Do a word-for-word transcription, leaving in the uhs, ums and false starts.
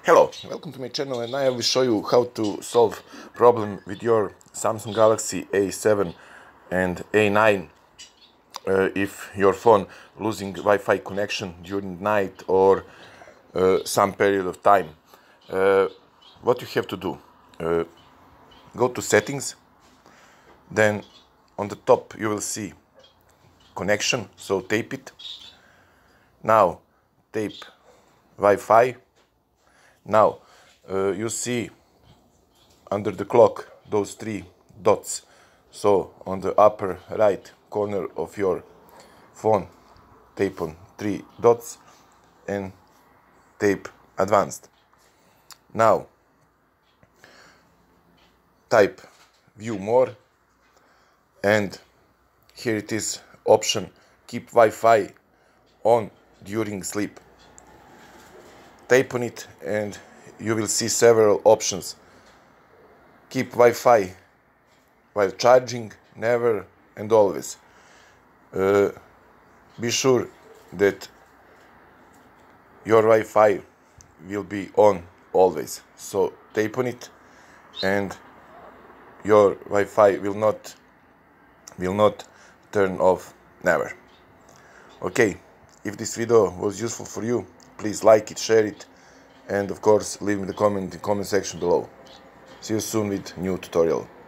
Hello, welcome to my channel, and I will show you how to solve problem with your Samsung Galaxy A seven and A nine uh, if your phone losing Wi-Fi connection during night or uh, some period of time. Uh, what you have to do, uh, go to settings, then on the top you will see connection, so tape it. Now tape Wi-Fi. Now uh, you see under the clock those three dots, so on the upper right corner of your phone tape on three dots and tape advanced. Now type view more, and here it is option keep Wi-Fi on during sleep. Tape on it and you will see several options. Keep Wi-Fi while charging, never, and always. Uh, be sure that your Wi-Fi will be on always. So tape on it and your Wi-Fi will not will not turn off, never. Okay, if this video was useful for you, please like it, share it, and of course leave me the comment in the comment section below. See you soon with new tutorial.